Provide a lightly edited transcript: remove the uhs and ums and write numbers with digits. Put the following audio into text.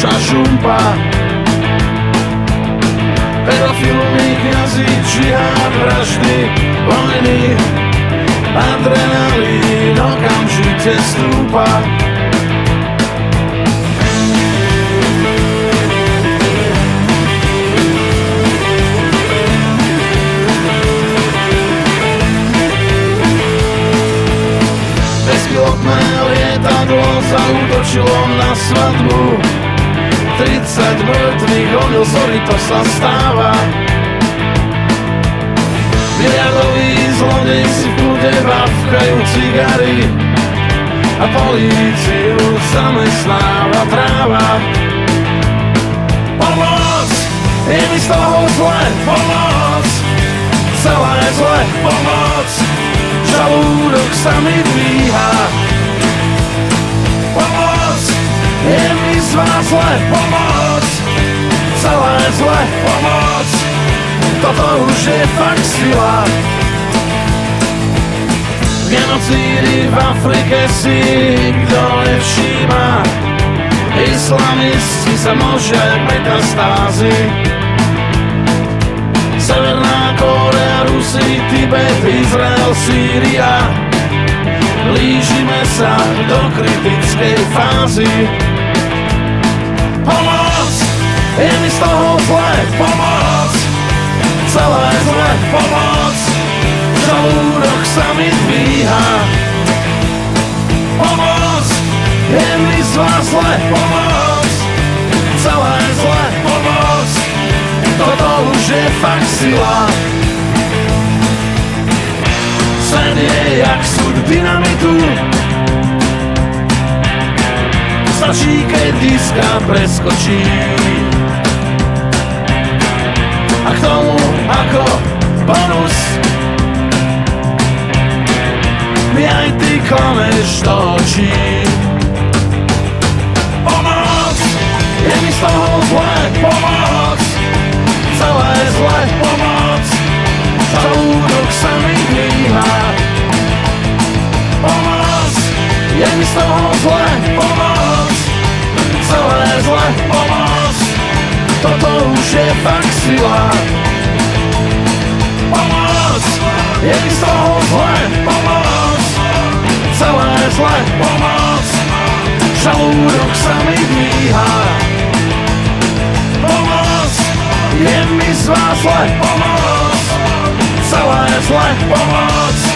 naša žumpa. Pedofilní, kňazi, džihád, vraždy, vojny, adrenalín okamžite stúpa. Bezpilotné lietadlo zaútočilo na svadbu. 30 mŕtvych, omyl, sorry, to sa stáva. Miliardoví zlodeji si v klude bafkajú cigary a políciu zamestnáva tráva. Pomoc! Je mi z toho zle! Pomoc! Celé zle! Pomoc! Žalúdok sa mi dvíha. Pomoc! Je mi z vás zle! Pomoc! Celé zle! Pomoc! Toto už je fakt sila. Genocídy v Afrike si nikto nevšíma. Islamisti sa množia jak metastázy. Severná Kórea, Rusy, Tibet, Izrael, Sýria. Blížime sa do kritickej fázy. Pomoc! Je mi z toho zle! Pomoc! Celé zle! Pomoc! Žalúdok sa mi dvíha. Pomoc! Je mi z vás zle! Pomoc! Celé zle! Pomoc! Toto už je fakt sila. Svet je jak súd dynamitu. Stačí, keď diska preskočí. A k tomu ako bonus mi aj ty klameš do očí. Pomoc! Je mi z toho zle! Pomoc! Celé zle! Pomoc! Žalúdok sa mi dvíha. Pomoc! Je mi z toho zle! Pomoc! Celé zle! Pomoc! Toto už je fakt sila. Pomoc! Je mi z toho zle! Pomoc! Celé zle! Pomoc! Žalúdok sa mi dvíha. Pomoc! Je mi z vás zle! Pomoc! Celé zle! Pomoc!